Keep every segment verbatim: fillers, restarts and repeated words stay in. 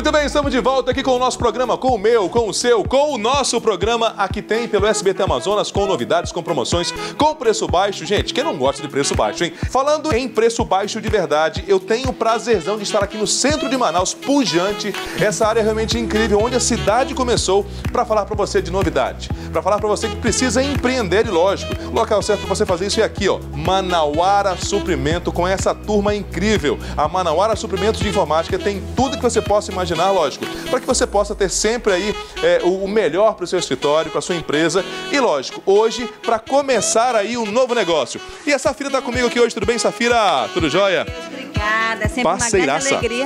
Muito bem, estamos de volta aqui com o nosso programa, com o meu, com o seu, com o nosso programa Aqui Tem, pelo S B T Amazonas, com novidades, com promoções, com preço baixo. Gente, quem não gosta de preço baixo, hein? Falando em preço baixo de verdade, eu tenho o prazerzão de estar aqui no centro de Manaus, pujante, essa área realmente incrível, onde a cidade começou, para falar para você de novidade, para falar para você que precisa empreender, e lógico, o local certo para você fazer isso é aqui, ó, Manauara Suprimento, com essa turma incrível. A Manauara Suprimentos de Informática tem tudo que você possa imaginar, lógico, para que você possa ter sempre aí é, o melhor para o seu escritório, para a sua empresa e, lógico, hoje, para começar aí um novo negócio. E a Safira está comigo aqui hoje, tudo bem, Safira? Tudo jóia? Obrigada, sempre uma grande alegria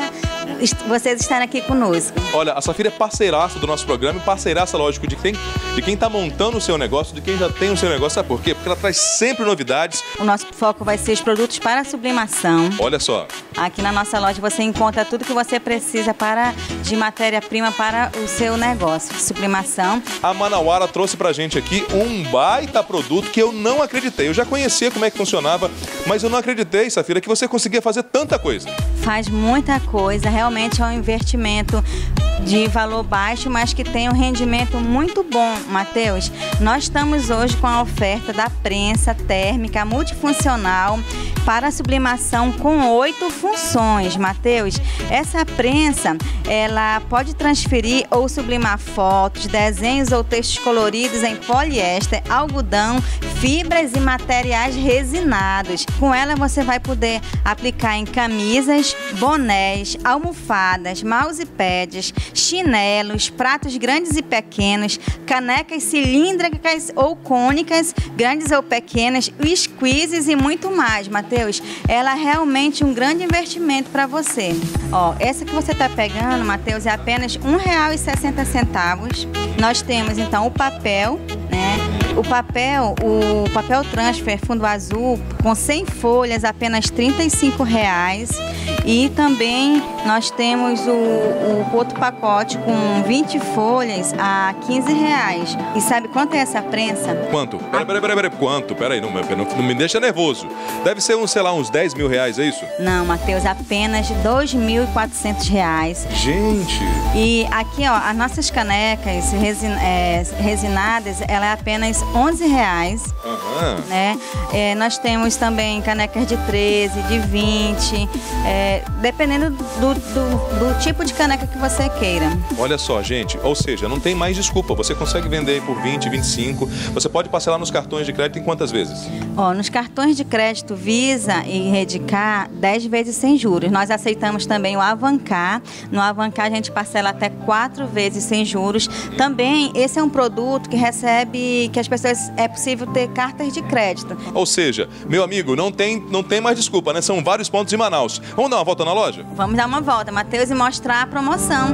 vocês estarem aqui conosco. Olha, a Safira é parceiraça do nosso programa e parceiraça, lógico, de quem de quem está montando o seu negócio, de quem já tem o seu negócio. Sabe por quê? Porque ela traz sempre novidades. O nosso foco vai ser os produtos para sublimação. Olha só. Aqui na nossa loja você encontra tudo que você precisa para, de matéria-prima para o seu negócio, sublimação. A Manauara trouxe pra gente aqui um baita produto que eu não acreditei. Eu já conhecia como é que funcionava, mas eu não acreditei, Safira, que você conseguia fazer tanta coisa. Faz muita coisa, realmente é um investimento de valor baixo, mas que tem um rendimento muito bom, Matheus. Nós estamos hoje com a oferta da prensa térmica multifuncional para sublimação com oito funções, Matheus. Essa prensa, ela pode transferir ou sublimar fotos, desenhos ou textos coloridos em poliéster, algodão, fibras e materiais resinados. Com ela você vai poder aplicar em camisas, bonés, almofadas, mousepads, chinelos, pratos grandes e pequenos, canecas cilíndricas ou cônicas, grandes ou pequenas, squeezes e muito mais, Matheus. Ela é realmente um grande investimento para você. Ó, essa que você está pegando, Matheus, é apenas um real e sessenta centavos. Nós temos então o papel, né? O papel, o papel transfer fundo azul com cem folhas, apenas trinta e cinco reais. E também nós temos o, o outro pacote com vinte folhas a quinze reais. E sabe quanto é essa prensa? Quanto? Peraí, peraí, peraí, peraí. Quanto? Peraí, não, não, não me deixa nervoso. Deve ser, um, sei lá, uns dez mil reais, é isso? Não, Matheus, apenas dois mil e quatrocentos reais. Gente! E aqui, ó, as nossas canecas resin, é, resinadas, ela é apenas onze reais. Aham. Né? É, nós temos também canecas de treze, de vinte, é, dependendo do, do, do tipo de caneca que você queira. Olha só, gente, ou seja, não tem mais desculpa. Você consegue vender por vinte, vinte e cinco. Você pode parcelar nos cartões de crédito em quantas vezes? Ó, nos cartões de crédito Visa e Redcar, dez vezes sem juros. Nós aceitamos também o Avancar. No Avancar a gente parcela até quatro vezes sem juros. Também esse é um produto que recebe, que as pessoas, é possível ter cartas de crédito. Ou seja, meu amigo, não tem, não tem mais desculpa, né? São vários pontos em Manaus. Vamos dar uma volta na loja? Vamos dar uma volta, Matheus, e mostrar a promoção.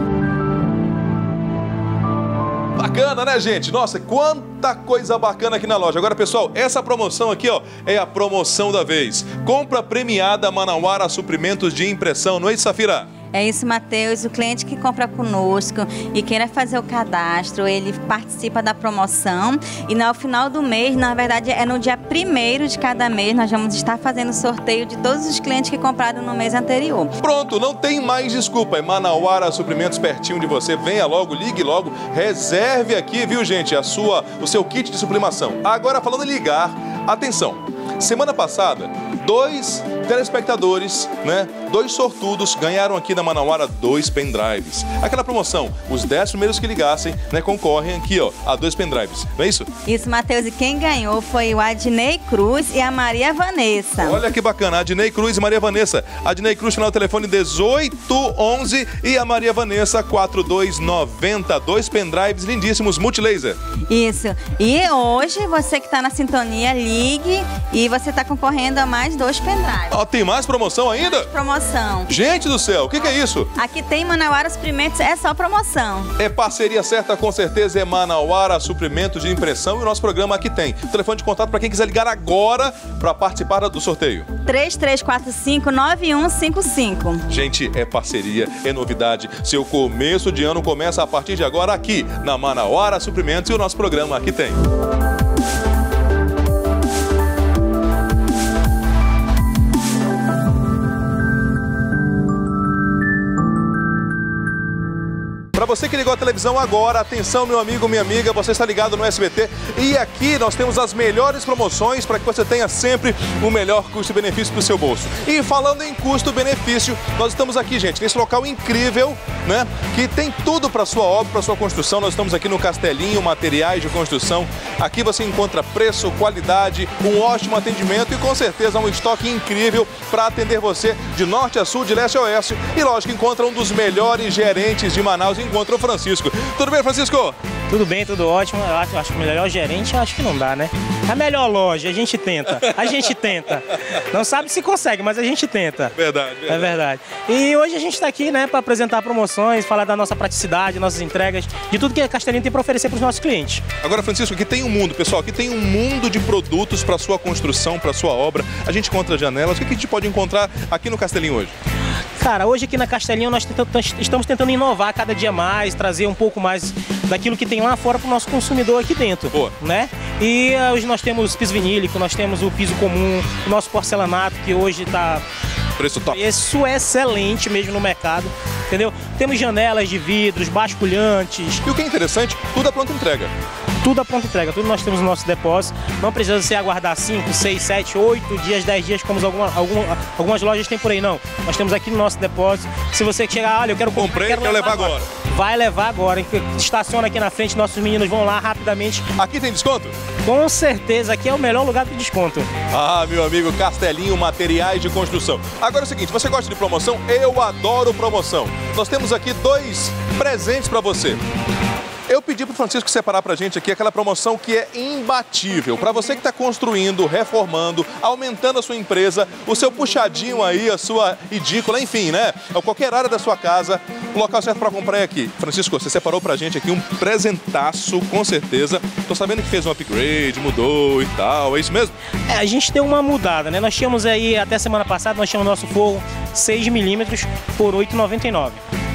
Bacana, né, gente? Nossa, quanta coisa bacana aqui na loja. Agora, pessoal, essa promoção aqui, ó, é a promoção da vez. Compra premiada Manauara Suprimentos de Impressão, não é isso, Safira? É isso, Matheus. O cliente que compra conosco e queira fazer o cadastro, ele participa da promoção e no final do mês, na verdade é no dia primeiro de cada mês, nós vamos estar fazendo sorteio de todos os clientes que compraram no mês anterior. Pronto, não tem mais desculpa. É Manauara Suprimentos pertinho de você. Venha logo, ligue logo, reserve aqui, viu, gente, a sua, o seu kit de sublimação. Agora, falando em ligar, atenção. Semana passada, dois telespectadores, né, dois sortudos ganharam aqui na Manauara dois pendrives. Aquela promoção, os dez primeiros que ligassem, né, concorrem aqui, ó, a dois pendrives. Não é isso? Isso, Matheus. E quem ganhou foi o Adnei Cruz e a Maria Vanessa. Olha que bacana, Adnei Cruz e Maria Vanessa. Adnei Cruz, final do telefone dezoito onze e a Maria Vanessa quatro dois nove zero. Dois pendrives lindíssimos, multilaser. Isso. E hoje, você que está na sintonia, ligue e você está concorrendo a mais dois pendrives. Ó, tem mais promoção ainda? Mais promoção. Gente do céu, o que, que é isso? Aqui tem Manauara Suprimentos, é só promoção. É parceria certa, com certeza, é Manauara Suprimentos de Impressão e o nosso programa Aqui Tem. O telefone de contato para quem quiser ligar agora para participar do sorteio. três três quatro cinco nove um cinco cinco. Gente, é parceria, é novidade. Seu começo de ano começa a partir de agora aqui na Manauara Suprimentos e o nosso programa Aqui Tem. Para você que ligou a televisão agora, atenção meu amigo, minha amiga, você está ligado no S B T e aqui nós temos as melhores promoções para que você tenha sempre o melhor custo-benefício para o seu bolso. E falando em custo-benefício, nós estamos aqui, gente, nesse local incrível, né? Que tem tudo para sua obra, para sua construção. Nós estamos aqui no Castelinho Materiais de Construção. Aqui você encontra preço, qualidade, um ótimo atendimento e com certeza um estoque incrível para atender você de norte a sul, de leste a oeste. E lógico, encontra um dos melhores gerentes de Manaus, encontra o Francisco. Tudo bem, Francisco? Tudo bem, tudo ótimo. Eu acho, acho que o melhor gerente, eu acho que não dá, né? A melhor loja, a gente tenta. A gente tenta. Não sabe se consegue, mas a gente tenta. Verdade, verdade. É verdade. E hoje a gente está aqui, né, para apresentar promoções, falar da nossa praticidade, nossas entregas, de tudo que a Castelinho tem para oferecer para os nossos clientes. Agora, Francisco, aqui tem um mundo, pessoal, aqui tem um mundo de produtos para sua construção, para sua obra. A gente encontra janelas. O que a gente pode encontrar aqui no Castelinho hoje? Cara, hoje aqui na Castelinho nós estamos tentando inovar cada dia mais, trazer um pouco mais daquilo que tem lá fora para o nosso consumidor aqui dentro. Boa. Né? E hoje nós temos piso vinílico, nós temos o piso comum, o nosso porcelanato, que hoje está... Preço top. Preço excelente mesmo no mercado, entendeu? Temos janelas de vidros, basculhantes. E o que é interessante, tudo a pronta entrega. Tudo a pronta entrega, tudo nós temos no nosso depósito. Não precisa você aguardar cinco, seis, sete, oito dias, dez dias, como alguma, alguma, algumas lojas têm por aí, não. Nós temos aqui no nosso depósito. Se você chegar, olha, eu quero comprar, comprei, quero, quero levar, levar agora. agora. Vai levar agora. Estaciona aqui na frente, nossos meninos vão lá rapidamente. Aqui tem desconto? Com certeza, aqui é o melhor lugar de desconto. Ah, meu amigo, Castelinho Materiais de Construção. Agora é o seguinte, você gosta de promoção? Eu adoro promoção. Nós temos aqui dois presentes para você. Eu pedi para o Francisco separar para a gente aqui aquela promoção que é imbatível. Para você que está construindo, reformando, aumentando a sua empresa, o seu puxadinho aí, a sua edícula, enfim, né? Ou qualquer área da sua casa, o local certo para comprar é aqui. Francisco, você separou para a gente aqui um presentaço, com certeza. Tô sabendo que fez um upgrade, mudou e tal, é isso mesmo? É, a gente deu uma mudada, né? Nós tínhamos aí, até semana passada, nós tínhamos nosso forro seis milímetros por oito reais e noventa e nove centavos.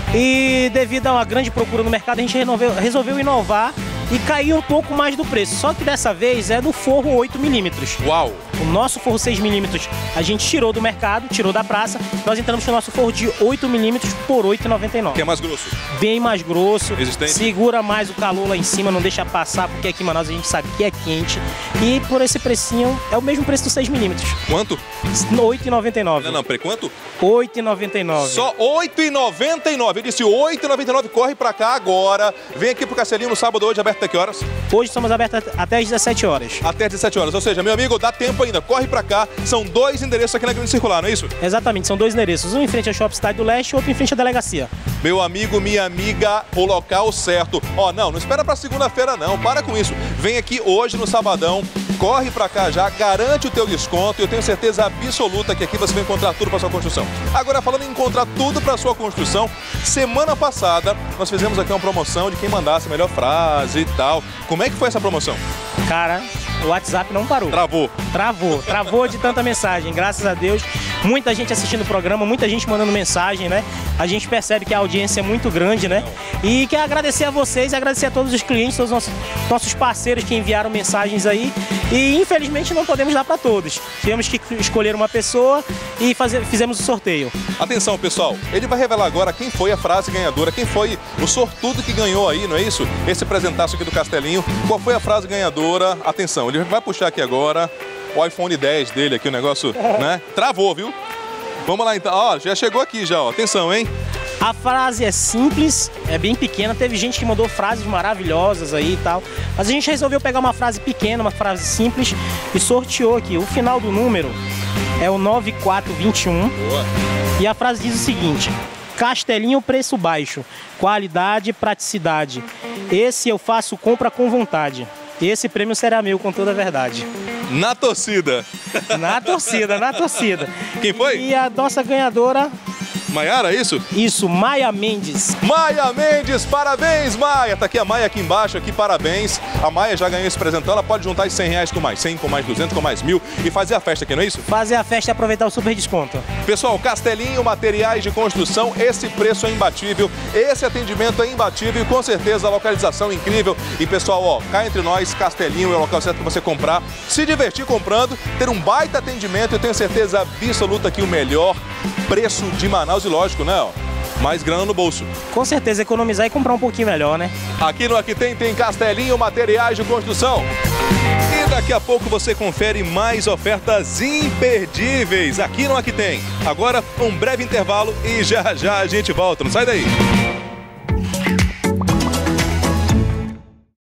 E devido a uma grande procura no mercado, a gente resolveu, resolveu inovar e cair um pouco mais do preço. Só que dessa vez é do forro oito milímetros. Uau! O nosso forro seis milímetros a gente tirou do mercado, tirou da praça. Nós entramos com o nosso forro de oito milímetros por oito reais e noventa e nove centavos. Que é mais grosso? Bem mais grosso. Resistente? Segura mais o calor lá em cima, não deixa passar, porque aqui em Manaus a gente sabe que é quente. E por esse precinho, é o mesmo preço do seis milímetros. Quanto? oito reais e noventa e nove centavos. Não, não, pre quanto? oito reais e noventa e nove centavos. Só oito reais e noventa e nove centavos. Eu disse oito reais e noventa e nove centavos. Corre pra cá agora. Vem aqui pro Castelinho no sábado hoje, aberto até que horas? Hoje estamos abertos até às dezessete horas. Até às dezessete horas. Ou seja, meu amigo, dá tempo ainda. Corre pra cá. São dois endereços aqui na Grande Circular, não é isso? Exatamente, são dois endereços. Um em frente ao Shopping Cidade do Leste e outro em frente à delegacia. Meu amigo, minha amiga, o local certo. Ó, não, não espera pra segunda-feira não. Para com isso. Vem aqui hoje no sabadão. Corre pra cá já, garante o teu desconto e eu tenho certeza absoluta que aqui você vai encontrar tudo para sua construção. Agora, falando em encontrar tudo para sua construção, semana passada nós fizemos aqui uma promoção de quem mandasse a melhor frase e tal. Como é que foi essa promoção? Cara, o WhatsApp não parou. Travou. Travou, travou de tanta mensagem, graças a Deus. Muita gente assistindo o programa, muita gente mandando mensagem, né? A gente percebe que a audiência é muito grande, né? E quero agradecer a vocês, agradecer a todos os clientes, todos os nossos, nossos parceiros que enviaram mensagens aí. E infelizmente não podemos dar para todos. Tivemos que escolher uma pessoa e fazer, fizemos o sorteio. Atenção, pessoal, ele vai revelar agora quem foi a frase ganhadora, quem foi o sortudo que ganhou aí, não é isso? Esse presentaço aqui do Castelinho. Qual foi a frase ganhadora? Atenção, ele vai puxar aqui agora o iPhone dez dele aqui, o negócio, né? Travou, viu? Vamos lá então. Ó, já chegou aqui já, ó. Atenção, hein? A frase é simples, é bem pequena. Teve gente que mandou frases maravilhosas aí e tal. Mas a gente resolveu pegar uma frase pequena, uma frase simples e sorteou aqui. O final do número é o nove quatro dois um. Boa. E a frase diz o seguinte: Castelinho, preço baixo, qualidade e praticidade. Esse eu faço compra com vontade. Esse prêmio será meu com toda a verdade. Na torcida. Na torcida, na torcida. Quem foi? E a nossa ganhadora... Maiara, isso? Isso, Maia Mendes. Maia Mendes, parabéns, Maia. Tá aqui a Maia aqui embaixo, aqui, parabéns. A Maia já ganhou esse presentão, ela pode juntar os cem reais com mais cem, com mais duzentos, com mais mil e fazer a festa aqui, não é isso? Fazer a festa e aproveitar o super desconto. Pessoal, Castelinho Materiais de Construção, esse preço é imbatível, esse atendimento é imbatível e com certeza a localização é incrível. E pessoal, ó, cá entre nós, Castelinho é o local certo para você comprar, se divertir comprando, ter um baita atendimento, eu tenho certeza absoluta que o melhor preço de Manaus e lógico, né? Ó, mais grana no bolso. Com certeza, economizar e comprar um pouquinho melhor, né? Aqui no Aqui Tem, tem Castelinho Materiais de Construção. E daqui a pouco você confere mais ofertas imperdíveis aqui no Aqui Tem. Agora, um breve intervalo e já já a gente volta. Não sai daí.